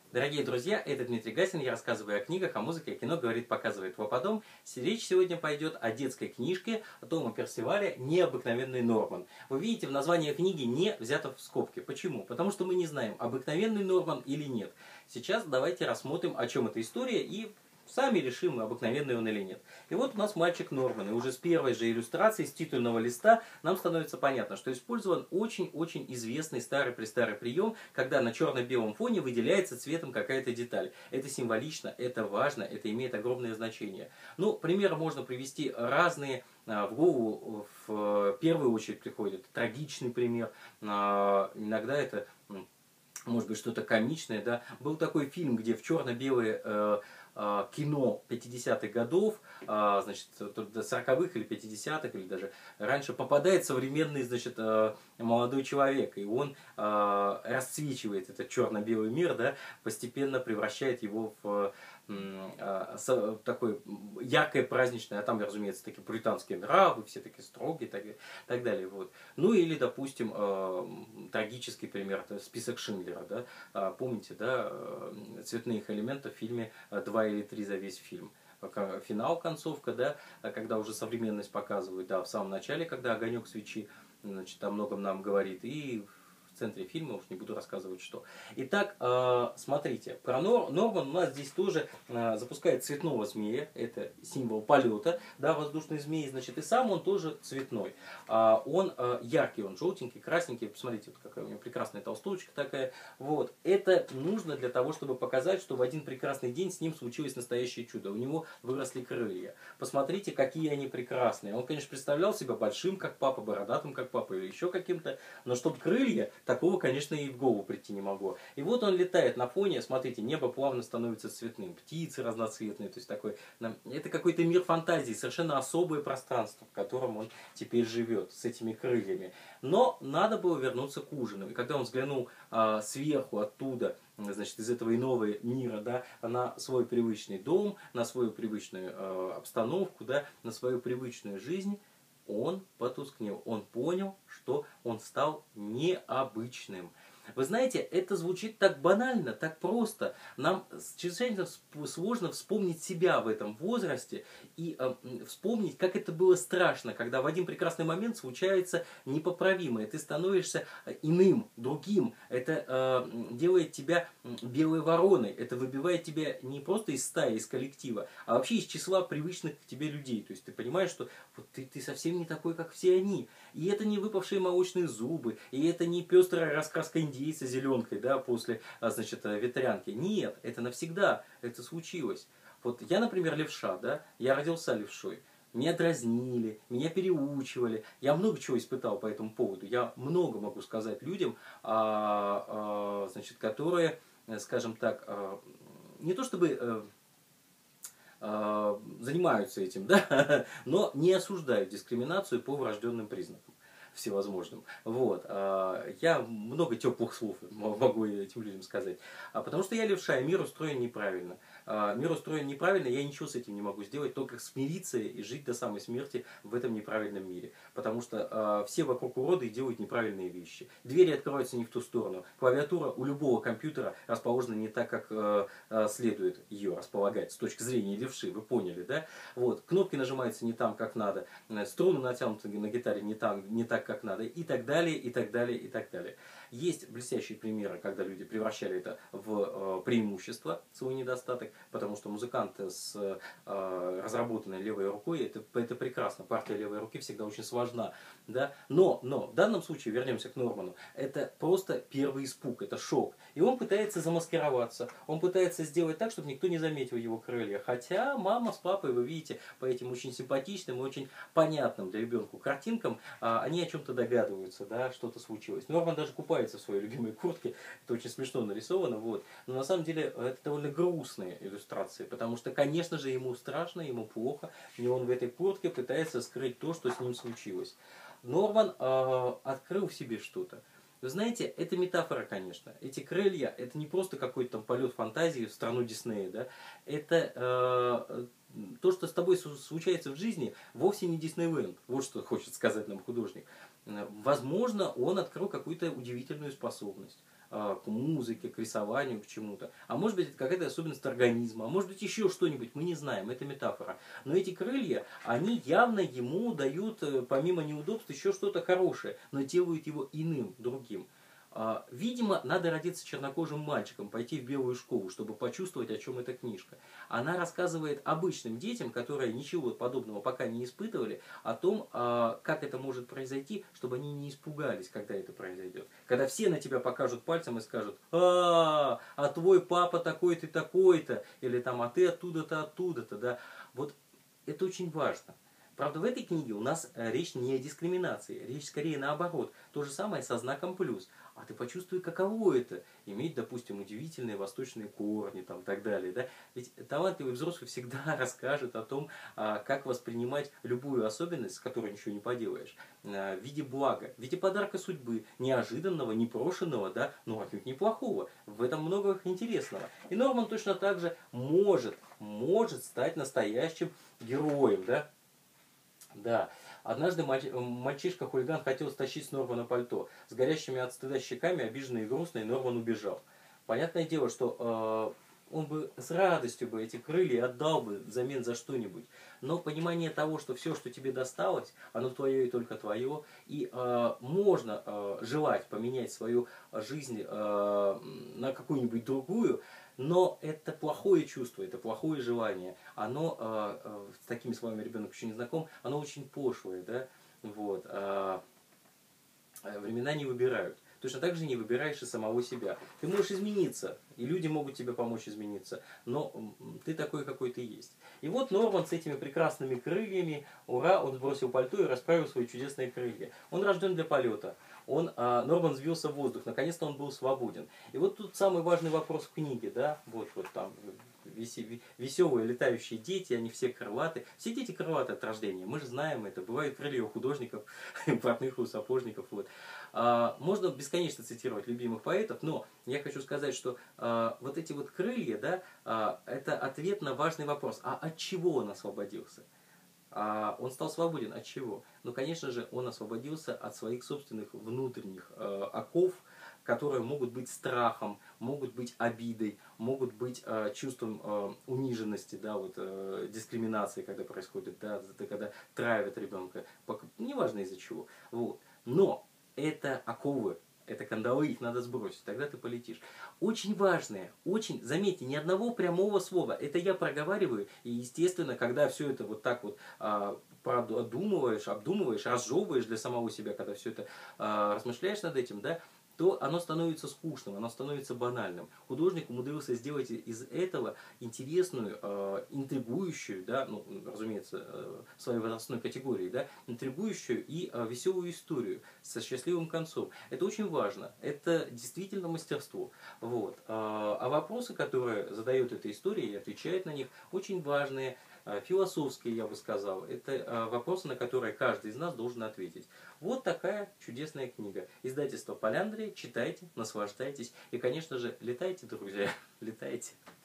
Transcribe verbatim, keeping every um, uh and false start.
Дорогие друзья, это Дмитрий Гасин, я рассказываю о книгах, о музыке, о кино, говорит, показывает Вападом. Речь сегодня пойдет о детской книжке Тома Персиваля «Необыкновенный Норман». Вы видите, в названии книги не взято в скобки. Почему? Потому что мы не знаем, обыкновенный Норман или нет. Сейчас давайте рассмотрим, о чем эта история, и сами решим, обыкновенный он или нет. И вот у нас мальчик Норман. И уже с первой же иллюстрации, с титульного листа, нам становится понятно, что использован очень-очень известный старый-престарый прием, когда на черно-белом фоне выделяется цветом какая-то деталь. Это символично, это важно, это имеет огромное значение. Ну, примеры можно привести разные. В голову в первую очередь приходит трагичный пример. Иногда это может быть что-то комичное. Да? Был такой фильм, где в черно-белые э, э, кино пятидесятых годов, э, значит, сороковых или пятидесятых, или даже раньше, попадает современный, значит, э, молодой человек, и он э, расцвечивает этот черно-белый мир, да, постепенно превращает его в э, такой яркое, праздничное, а там, разумеется, такие британские нравы, все такие строгие, так, так далее. Вот. Ну или, допустим, э, трагический пример, это список Шиндлера, да? Помните, да, цветных элементов в фильме «Два или три за весь фильм». Финал, концовка, да, когда уже современность показывают, да, в самом начале, когда огонек свечи, значит, о многом нам говорит, и в центре фильма, уж не буду рассказывать что. Итак, смотрите, про Норман у нас здесь тоже запускает цветного змея, это символ полета, да, воздушный змей, значит, и сам он тоже цветной. Он яркий, он желтенький, красненький, посмотрите, вот какая у него прекрасная толстовочка такая. Вот. Это нужно для того, чтобы показать, что в один прекрасный день с ним случилось настоящее чудо. У него выросли крылья. Посмотрите, какие они прекрасные. Он, конечно, представлял себя большим, как папа, бородатым, как папа, или еще каким-то, но чтобы крылья, такого, конечно, и в голову прийти не могло. И вот он летает на фоне, смотрите, небо плавно становится цветным, птицы разноцветные, то есть такой, это какой-то мир фантазии, совершенно особое пространство, в котором он теперь живет, с этими крыльями. Но надо было вернуться к ужину. И когда он взглянул а, сверху, оттуда, значит, из этого иного мира, да, на свой привычный дом, на свою привычную э, обстановку, да, на свою привычную жизнь, он потускнел, он понял, что он стал необычным. Вы знаете, это звучит так банально, так просто. Нам чрезвычайно сложно вспомнить себя в этом возрасте и э, вспомнить, как это было страшно, когда в один прекрасный момент случается непоправимое. Ты становишься иным, другим. Это э, делает тебя белой вороной. Это выбивает тебя не просто из стаи, из коллектива, а вообще из числа привычных к тебе людей. То есть ты понимаешь, что вот ты, ты совсем не такой, как все они. И это не выпавшие молочные зубы, и это не пестрая раскраска индейца зеленкой, да, после, значит, ветрянки. Нет, это навсегда, это случилось. Вот я, например, левша, да, я родился левшой. Меня дразнили, меня переучивали. Я много чего испытал по этому поводу. Я много могу сказать людям, а, а, значит, которые, скажем так, а, не то чтобы а, а, занимаются этим, да, но не осуждают дискриминацию по врожденным признакам всевозможным. Вот. Я много теплых слов могу этим людям сказать. Потому что я левша, и мир устроен неправильно. Мир устроен неправильно, я ничего с этим не могу сделать, только смириться и жить до самой смерти в этом неправильном мире. Потому что все вокруг уроды и делают неправильные вещи. Двери открываются не в ту сторону. Клавиатура у любого компьютера расположена не так, как следует ее располагать с точки зрения левши. Вы поняли, да? Вот. Кнопки нажимаются не там, как надо. Струны натянуты на гитаре не, там, не так, как надо, и так далее, и так далее, и так далее. Есть блестящие примеры, когда люди превращали это в э, преимущество, свой недостаток, потому что музыкант с э, разработанной левой рукой, это, это прекрасно, партия левой руки всегда очень сложна, да? но, но в данном случае, вернемся к Норману, это просто первый испуг, это шок, и он пытается замаскироваться, он пытается сделать так, чтобы никто не заметил его крылья, хотя мама с папой, вы видите, по этим очень симпатичным и очень понятным для ребенка картинкам, э, они о чем-то догадываются, да, что-то случилось. Норман даже купается в своей любимой куртке, это очень смешно нарисовано, вот. Но на самом деле это довольно грустные иллюстрации, потому что, конечно же, ему страшно, ему плохо, и он в этой куртке пытается скрыть то, что с ним случилось. Норман э, открыл в себе что-то. Вы знаете, это метафора, конечно. Эти крылья, это не просто какой-то там полет фантазии в страну Диснея, да, это э, то, что с тобой случается в жизни, вовсе не Диснейленд. Вот что хочет сказать нам художник. Возможно, он открыл какую-то удивительную способность. э, к музыке, к рисованию, к чему-то. А может быть, это какая-то особенность организма, а может быть, еще что-нибудь, мы не знаем, это метафора. Но эти крылья, они явно ему дают, э, помимо неудобств, еще что-то хорошее, но делают его иным, другим. А, видимо, надо родиться чернокожим мальчиком, пойти в белую школу, чтобы почувствовать, о чем эта книжка. Она рассказывает обычным детям, которые ничего подобного пока не испытывали, о том, а, как это может произойти, чтобы они не испугались, когда это произойдет. Когда все на тебя покажут пальцем и скажут: а, а твой папа такой-то, такой-то, или там, а ты оттуда-то, оттуда-то, да. Вот это очень важно. Правда, в этой книге у нас речь не о дискриминации, речь скорее наоборот. То же самое со знаком плюс. А ты почувствуй, каково это, иметь, допустим, удивительные восточные корни, там, и так далее. Да? Ведь талантливый взрослый всегда расскажет о том, как воспринимать любую особенность, с которой ничего не поделаешь, в виде блага, в виде подарка судьбы, неожиданного, непрошенного, да, но отнюдь неплохого. В этом много интересного. И Норман точно так же может, может стать настоящим героем, да. Да, однажды мальчишка-хулиган хотел стащить с Нормана пальто. С горящими от стыда щеками, обиженный и грустный, Норман убежал. Понятное дело, что э, он бы с радостью бы эти крылья отдал бы взамен за что-нибудь. Но понимание того, что все, что тебе досталось, оно твое и только твое, и э, можно э, желать поменять свою жизнь э, на какую-нибудь другую, но это плохое чувство, это плохое желание. Оно, э, э, с такими словами ребенок еще не знаком, оно очень пошлое, да, вот. Э, времена не выбирают. Точно так же не выбираешь и самого себя. Ты можешь измениться, и люди могут тебе помочь измениться, но ты такой, какой ты есть. И вот Норман с этими прекрасными крыльями, ура, он сбросил пальто и расправил свои чудесные крылья. Он рожден для полета. Он, а, Норман взвился в воздух, наконец-то он был свободен. И вот тут самый важный вопрос в книге, да, вот, вот там веселые летающие дети, они все крылаты. Все дети крылаты от рождения, мы же знаем это, бывают крылья у художников, портных, у сапожников. Вот. А, можно бесконечно цитировать любимых поэтов, но я хочу сказать, что а, вот эти вот крылья, да, а, это ответ на важный вопрос, а от чего он освободился? А он стал свободен от чего? Ну, конечно же, он освободился от своих собственных внутренних э, оков, которые могут быть страхом, могут быть обидой, могут быть э, чувством э, униженности, да, вот, э, дискриминации, когда происходит, да, когда травят ребенка, неважно из-за чего. Вот. Но это оковы, это кандалы, их надо сбросить, тогда ты полетишь. Очень важное, очень, заметьте, ни одного прямого слова. Это я проговариваю, и естественно, когда все это вот так вот а, продумываешь, обдумываешь, разжевываешь для самого себя, когда все это а, размышляешь над этим, да, то оно становится скучным, оно становится банальным. Художник умудрился сделать из этого интересную, э, интригующую, да, ну, разумеется, э, в своей возрастной категории, да, интригующую и э, веселую историю со счастливым концом. Это очень важно, это действительно мастерство. Вот. А вопросы, которые задает эта история и отвечает на них, очень важные, философские, я бы сказал. Это вопросы, на которые каждый из нас должен ответить. Вот такая чудесная книга. Издательство Поляндрия. Читайте, наслаждайтесь. И, конечно же, летайте, друзья. Летайте.